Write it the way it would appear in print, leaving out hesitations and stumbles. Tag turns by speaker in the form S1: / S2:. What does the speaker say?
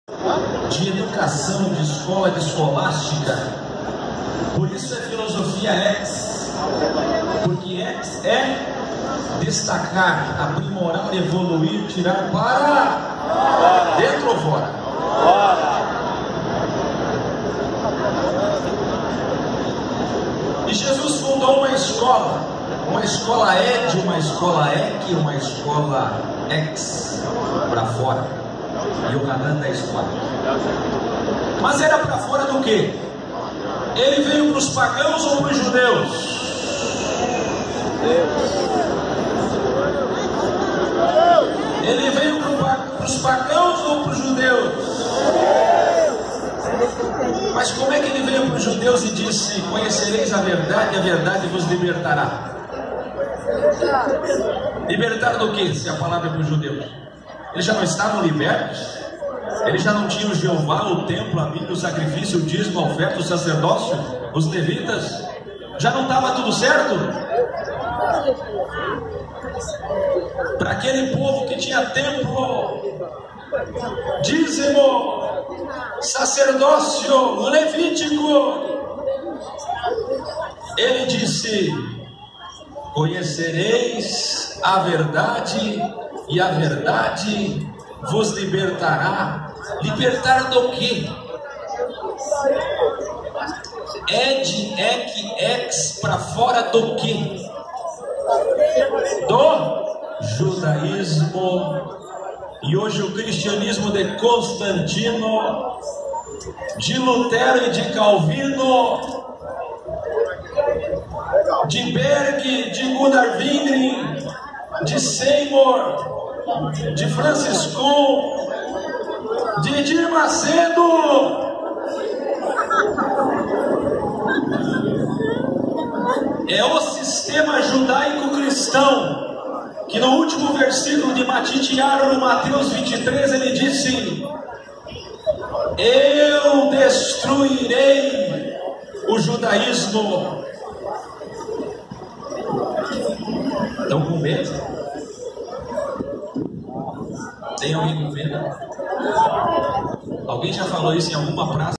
S1: de educação, de escola, de escolástica. Por isso é filosofia ex, porque ex é destacar, aprimorar, evoluir, tirar para dentro ou fora. E Jesus fundou uma escola ed, uma escola ec, uma escola ex, para fora. E o Hanan 10:4. Mas era para fora do quê? Ele veio para os pagãos ou para os judeus? Ele veio para os pagãos ou para os judeus? Mas como é que ele veio para os judeus e disse: conhecereis a verdade vos libertará? Libertar do que, se a palavra é para os judeus? Eles já não estavam libertos? Eles já não tinham Jeová, o templo, a Bíblia, o sacrifício, o dízimo, a oferta, o sacerdócio, os levitas? Já não estava tudo certo? Para aquele povo que tinha templo, dízimo, sacerdócio, levítico, ele disse: conhecereis a verdade e a verdade vos libertará. Libertar do quê? Ed, ec, ex, para fora do quê? Do judaísmo. E hoje o cristianismo de Constantino, de Lutero e de Calvino, de Berg, de Gunnar Wingren, de Seymour, de Franciscon, de Edir Macedo, é o sistema judaico-cristão que no último versículo de Matitiaro, no Mateus 23, ele disse: eu destruirei o judaísmo. Estão com medo? Tem alguém com medo? Alguém já falou isso em alguma praça?